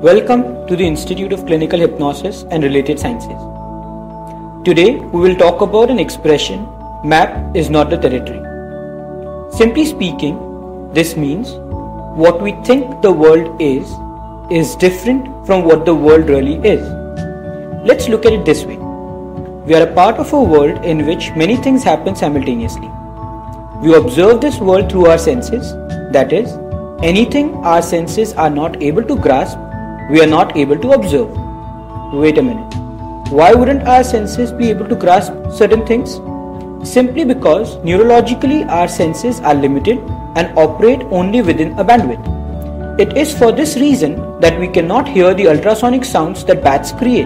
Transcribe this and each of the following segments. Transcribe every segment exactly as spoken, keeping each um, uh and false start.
Welcome to the Institute of Clinical Hypnosis and Related Sciences. Today we will talk about an expression, map is not the territory. Simply speaking, this means what we think the world is, is different from what the world really is. Let's look at it this way. We are a part of a world in which many things happen simultaneously. We observe this world through our senses, that is, anything our senses are not able to grasp, we are not able to observe. Wait a minute. Why wouldn't our senses be able to grasp certain things? Simply because neurologically our senses are limited and operate only within a bandwidth. It is for this reason that we cannot hear the ultrasonic sounds that bats create.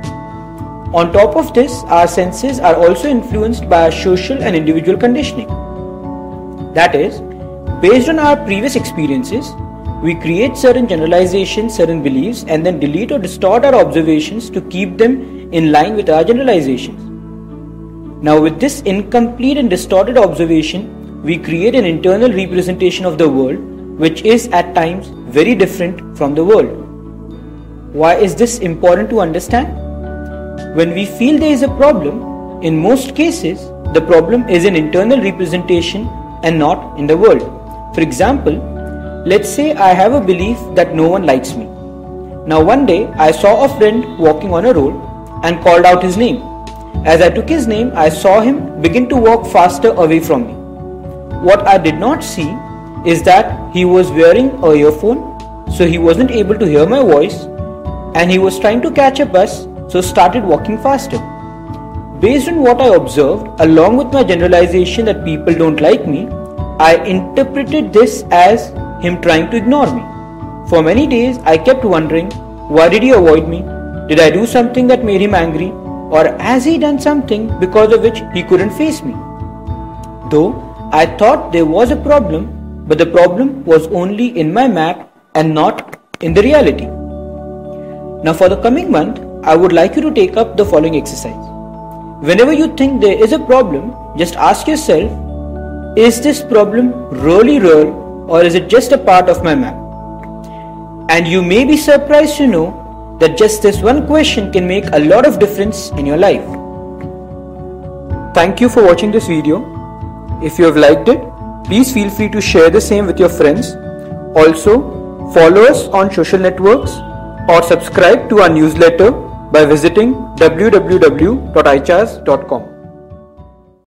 On top of this, our senses are also influenced by our social and individual conditioning. That is, based on our previous experiences, we create certain generalizations, certain beliefs, and then delete or distort our observations to keep them in line with our generalizations. Now, with this incomplete and distorted observation, we create an internal representation of the world which is at times very different from the world. Why is this important to understand? When we feel there is a problem, in most cases, the problem is an internal representation and not in the world. For example, let's say I have a belief that no one likes me. Now one day I saw a friend walking on a road and called out his name. As I took his name, I saw him begin to walk faster away from me. What I did not see is that he was wearing a earphone, so he wasn't able to hear my voice, and he was trying to catch a bus, so started walking faster. Based on what I observed, along with my generalization that people don't like me, I interpreted this as him trying to ignore me. For many days, I kept wondering, why did he avoid me? Did I do something that made him angry? Or has he done something because of which he couldn't face me? Though I thought there was a problem, but the problem was only in my map and not in the reality. Now for the coming month, I would like you to take up the following exercise. Whenever you think there is a problem, just ask yourself, is this problem really real? Or is it just a part of my map? And you may be surprised to know that just this one question can make a lot of difference in your life. Thank you for watching this video. If you have liked it, please feel free to share the same with your friends. Also, follow us on social networks or subscribe to our newsletter by visiting w w w dot i chars dot com.